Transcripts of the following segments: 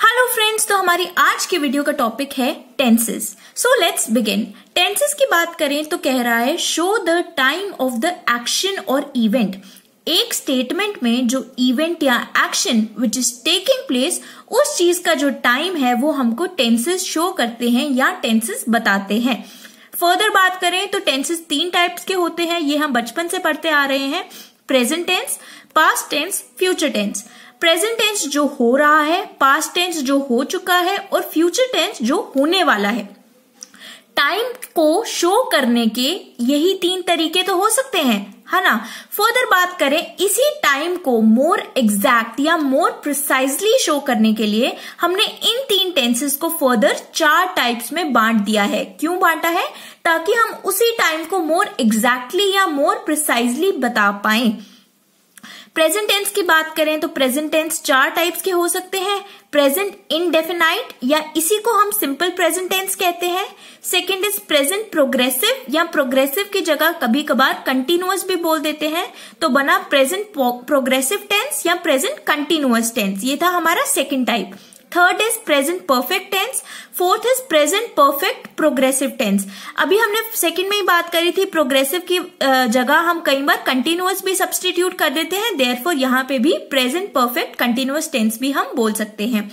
Hello friends, तो हमारी आज की वीडियो का टॉपिक है tenses. So let's begin. Tenses की बात करें तो कह रहा है show the time of the action और इवेंट। एक स्टेटमेंट में जो इवेंट या action which is taking place, उस चीज का जो टाइम है वो हमको टेंसेस शो करते हैं या टेंसेस बताते हैं। फर्दर बात करें तो टेंसेस 3 टाइप्स के होते हैं, ये हम बचपन से पढ़ते आ रहे हैं। Present tense, past tense, future tense. Present tense जो हो रहा है, पास्ट टेंस जो हो चुका है और फ्यूचर टेंस जो होने वाला है। टाइम को शो करने के यही 3 तरीके तो हो सकते हैं, है ना। फर्दर बात करें, इसी टाइम को मोर एग्जैक्ट या मोर प्रिसाइजली शो करने के लिए हमने इन 3 टेंसेस को फर्दर 4 टाइप्स में बांट दिया है। क्यों बांटा है? ताकि हम उसी टाइम को मोर एग्जैक्टली या मोर प्रिसाइजली बता पाएं। प्रेजेंट टेंस की बात करें तो प्रेजेंट टेंस 4 टाइप्स के हो सकते हैं। प्रेजेंट इंडेफिनाइट या इसी को हम सिंपल प्रेजेंट टेंस कहते हैं। सेकंड इज प्रेजेंट प्रोग्रेसिव या प्रोग्रेसिव की जगह कभी कभार कंटिन्यूअस भी बोल देते हैं, तो बना प्रेजेंट प्रोग्रेसिव टेंस या प्रेजेंट कंटिन्यूअस टेंस। ये था हमारा second type. Third is present perfect tense. Fourth is present perfect progressive tense. अभी हमने सेकंड में ही बात करी थी, प्रोग्रेसिव की जगह हम कई बार कंटिन्यूअस भी सब्सटीट्यूट कर देते हैं, देयरफॉर यहाँ पे भी प्रेजेंट परफेक्ट कंटिन्यूअस टेंस भी हम बोल सकते हैं।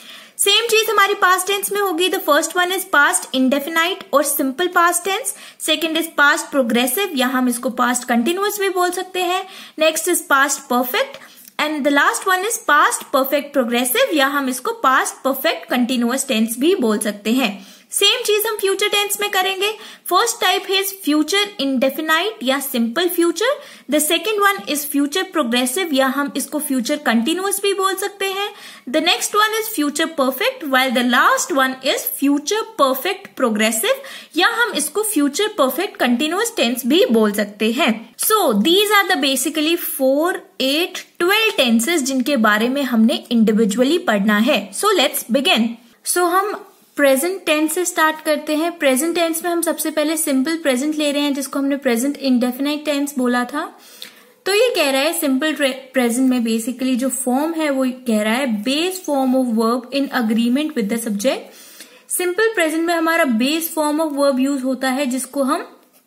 सेम चीज हमारी पास्ट टेंस में होगी। The first one is past indefinite और simple past tense. Second is past progressive या हम इसको पास्ट कंटिन्यूअस भी बोल सकते हैं। Next is past perfect and the last one is past perfect progressive या हम इसको पास्ट परफेक्ट कंटिन्यूअस टेंस भी बोल सकते हैं। सेम चीज हम फ्यूचर टेंस में करेंगे। First type is future indefinite या simple future. The second one is future progressive या हम इसको फ्यूचर कंटिन्यूअस भी बोल सकते हैं। The next one is future perfect while the last one is future perfect progressive या हम इसको फ्यूचर परफेक्ट कंटिन्यूअस टेंस भी बोल सकते हैं। So these are the basically 4, 8, 12 tenses जिनके बारे में हमने इंडिविजुअली पढ़ना है। सो लेट्स बिगिन। सो हम प्रेजेंट टेंस से स्टार्ट करते हैं। प्रेजेंट टेंस में हम सबसे पहले सिंपल प्रेजेंट ले रहे हैं, जिसको हमने प्रेजेंट इंडेफिनाइट टेंस बोला था। तो ये कह रहा है सिंपल प्रेजेंट में बेसिकली जो फॉर्म है वो कह रहा है base form of verb in agreement with the subject. Simple present में हमारा base form of verb use होता है, जिसको हम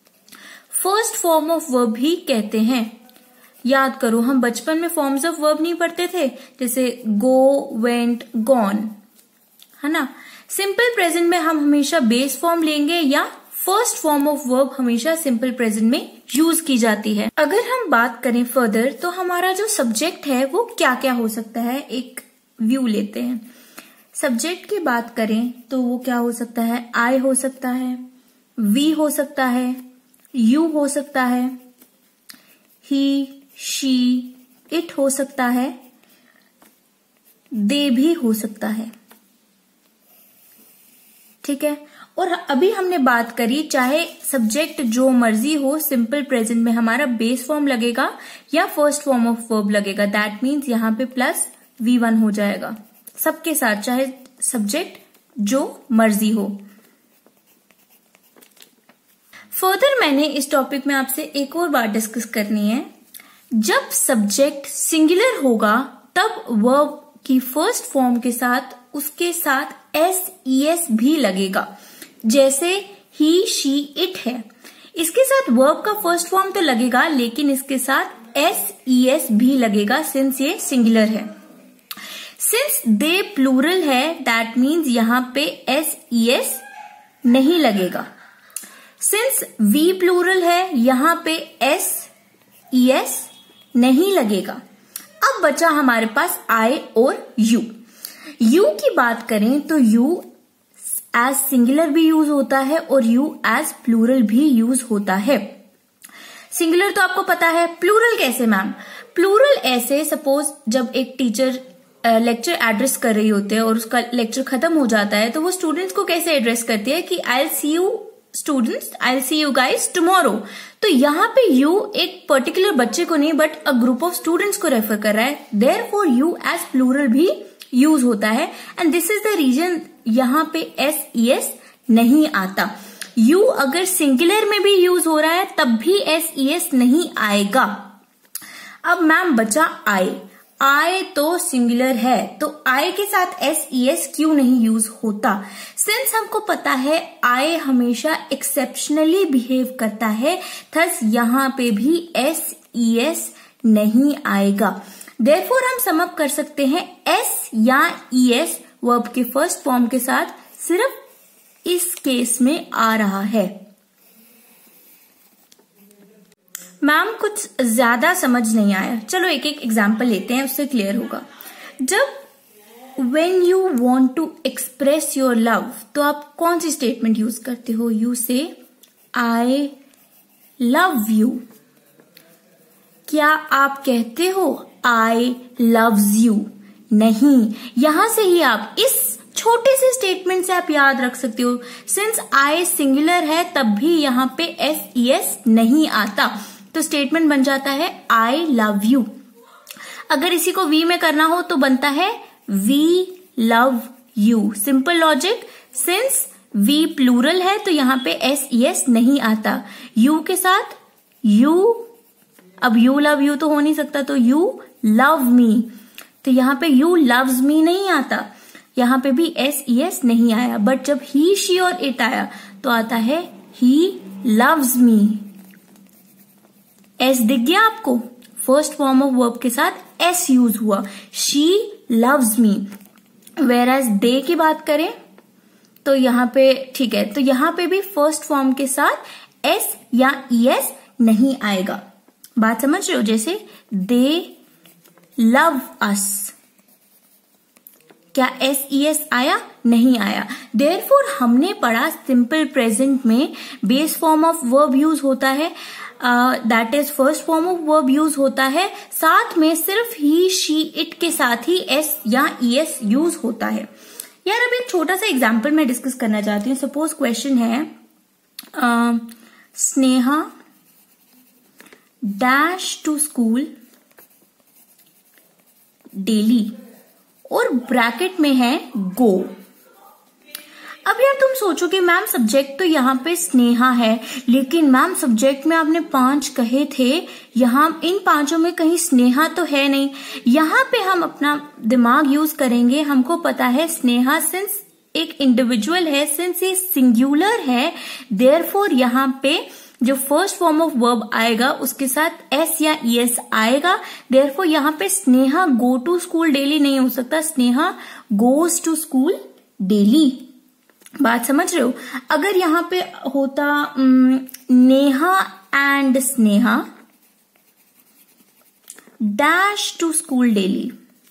फर्स्ट फॉर्म ऑफ वर्ब भी कहते हैं। याद करो, हम बचपन में फॉर्म्स ऑफ वर्ब नहीं पढ़ते थे, जैसे गो, वेंट, गॉन, है ना। सिंपल प्रेजेंट में हम हमेशा बेस फॉर्म लेंगे या फर्स्ट फॉर्म ऑफ वर्ब हमेशा सिंपल प्रेजेंट में यूज की जाती है। अगर हम बात करें फर्दर तो हमारा जो सब्जेक्ट है वो क्या क्या हो सकता है, एक व्यू लेते हैं। सब्जेक्ट की बात करें तो वो क्या हो सकता है, आई हो सकता है, वी हो सकता है, यू हो सकता है, ही, शी, इट हो सकता है, दे भी हो सकता है। ठीक है। और अभी हमने बात करी, चाहे सब्जेक्ट जो मर्जी हो, सिंपल प्रेजेंट में हमारा बेस फॉर्म लगेगा या फर्स्ट फॉर्म ऑफ वर्ब लगेगा। दैट मीन्स यहाँ पे प्लस V1 हो जाएगा सबके साथ, चाहे सब्जेक्ट जो मर्जी हो। फर्दर मैंने इस टॉपिक में आपसे एक और बात डिस्कस करनी है। जब सब्जेक्ट सिंगुलर होगा तब वर्ब की फर्स्ट फॉर्म के साथ उसके साथ SES भी लगेगा। जैसे ही, शी, इट है, इसके साथ वर्ब का फर्स्ट फॉर्म तो लगेगा लेकिन इसके साथ SES भी लगेगा सिंस ये सिंगुलर है। सिंस दे प्लूरल है दैट मीन्स यहाँ पे SES नहीं लगेगा। सिंस वी प्लूरल है यहाँ पे SES नहीं लगेगा। अब बचा हमारे पास I और यू। यू की बात करें तो यू एज सिंगुलर भी यूज होता है और यू एज प्लूरल भी यूज होता है। सिंगुलर तो आपको पता है, प्लूरल कैसे मैम? प्लूरल ऐसे, सपोज जब एक टीचर लेक्चर एड्रेस कर रही होते हैं और उसका लेक्चर खत्म हो जाता है तो वो स्टूडेंट्स को कैसे एड्रेस करती है कि I see you students, I see you guys tomorrow. तो यहाँ पे यू एक पर्टिकुलर बच्चे को नहीं but a group of students को रेफर कर रहा है, देयरफॉर यू एज प्लूरल भी यूज होता है and this is the reason यहाँ पे SES नहीं आता। यू अगर सिंगुलर में भी यूज हो रहा है तब भी SES नहीं आएगा। अब मैम बचा I। आई तो सिंगुलर है, तो आई के साथ SES क्यों नहीं यूज होता? सिंस हमको पता है आई हमेशा एक्सेप्शनली बिहेव करता है, थस यहाँ पे भी SES नहीं आएगा। देयरफॉर हम समअप कर सकते हैं S या ES वर्ब के फर्स्ट फॉर्म के साथ सिर्फ इस केस में आ रहा है। मैम कुछ ज्यादा समझ नहीं आया, चलो एक एक एग्जाम्पल लेते हैं, उससे क्लियर होगा। जब when you want to express your love, तो आप कौन सी स्टेटमेंट यूज करते हो? You say I love you। क्या आप कहते हो I loves you? नहीं, यहां से ही आप इस छोटे से स्टेटमेंट से आप याद रख सकते हो, सिंस I सिंगुलर है तब भी यहाँ पे SES नहीं आता, तो स्टेटमेंट बन जाता है I love you। अगर इसी को वी में करना हो तो बनता है We love you। Simple logic, since we plural है तो यहाँ पे SES नहीं आता। यू के साथ यू, अब यू लव यू तो हो नहीं सकता, तो यू लव मी, तो यहाँ पे यू लव्स मी नहीं आता, यहाँ पे भी SES नहीं आया। बट जब ही शी और इट आया तो आता है ही लव्स मी। एस दिख गया आपको? फर्स्ट फॉर्म ऑफ वर्ब के साथ एस यूज हुआ, she loves me. Whereas they की बात करें तो यहाँ पे ठीक है, तो यहाँ पे भी फर्स्ट फॉर्म के साथ एस या ES नहीं आएगा। बात समझ रहे हो? जैसे दे लव अस, क्या SES आया? नहीं आया। देयरफॉर हमने पढ़ा सिंपल प्रेजेंट में base form of verb use होता है, that is first form of verb use होता है, साथ में सिर्फ ही शी इट के साथ ही S या ES यूज होता है। यार अब एक छोटा सा एग्जाम्पल मैं डिस्कस करना चाहती हूँ। सपोज क्वेश्चन है Sneha dash to school daily, और ब्रैकेट में है गो। अब यार तुम सोचो कि मैम सब्जेक्ट तो यहाँ पे स्नेहा है, लेकिन मैम सब्जेक्ट में आपने 5 कहे थे, यहाँ इन 5 में कहीं स्नेहा तो है नहीं। यहाँ पे हम अपना दिमाग यूज करेंगे, हमको पता है स्नेहा सिंस एक इंडिविजुअल है, सिंस ये सिंगुलर है, देयरफॉर यहाँ पे जो फर्स्ट फॉर्म ऑफ वर्ब आएगा उसके साथ S या ES आएगा। देयरफॉर यहाँ पे Sneha go to school daily नहीं हो सकता, Sneha goes to school daily. बात समझ रहे हो? अगर यहाँ पे होता Neha and Sneha dash to school daily,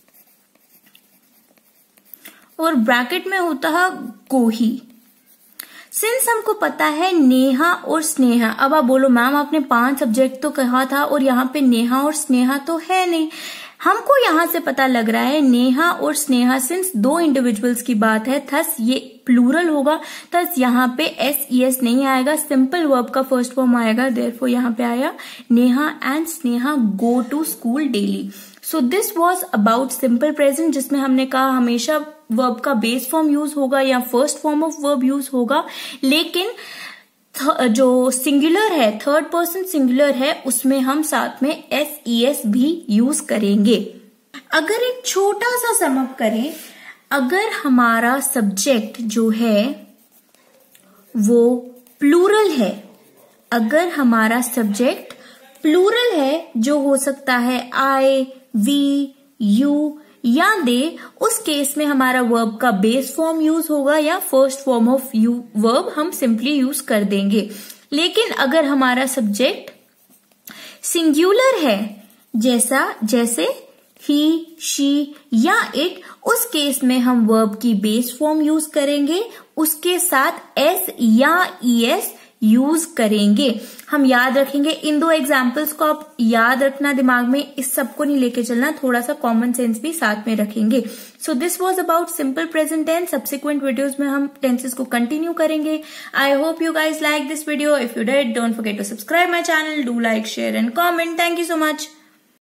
और ब्रैकेट में होता है गो ही। सिंस हमको पता है नेहा और स्नेहा, अब आप बोलो मैम आपने 5 सब्जेक्ट तो कहा था और यहाँ पे नेहा और स्नेहा तो है नहीं, हमको यहाँ से पता लग रहा है नेहा और स्नेहा सिंस 2 इंडिविजुअल्स की बात है, थस ये प्लूरल होगा, थस यहाँ पे SES नहीं आएगा, सिंपल वर्ब का फर्स्ट फॉर्म आएगा। देयरफॉर यहाँ पे आया Neha and Sneha go to school daily. So this was about simple present, जिसमें हमने कहा हमेशा वर्ब का बेस फॉर्म यूज होगा या first form of verb use होगा, लेकिन जो सिंगुलर है, थर्ड पर्सन सिंगुलर है, उसमें हम साथ में SES भी यूज करेंगे। अगर एक छोटा सा समअप करें, अगर हमारा सब्जेक्ट जो है वो प्लूरल है, अगर हमारा सब्जेक्ट प्लूरल है, जो हो सकता है I, वी, यू या दे, उस केस में हमारा वर्ब का बेस फॉर्म यूज होगा या फर्स्ट फॉर्म ऑफ वर्ब हम सिंपली यूज कर देंगे। लेकिन अगर हमारा सब्जेक्ट सिंगुलर है, जैसे ही, शी या इट, उस केस में हम वर्ब की बेस फॉर्म यूज करेंगे, उसके साथ S या ES यूज करेंगे। हम याद रखेंगे इन 2 एग्जाम्पल्स को, आप याद रखना दिमाग में, इस सबको नहीं लेके चलना, थोड़ा सा कॉमन सेंस भी साथ में रखेंगे। So this was about simple present tense. Subsequent videos में हम टेंसेस को कंटिन्यू करेंगे। I hope you guys like this video. If you did, don't forget to subscribe my channel, do like, share and comment. Thank you so much.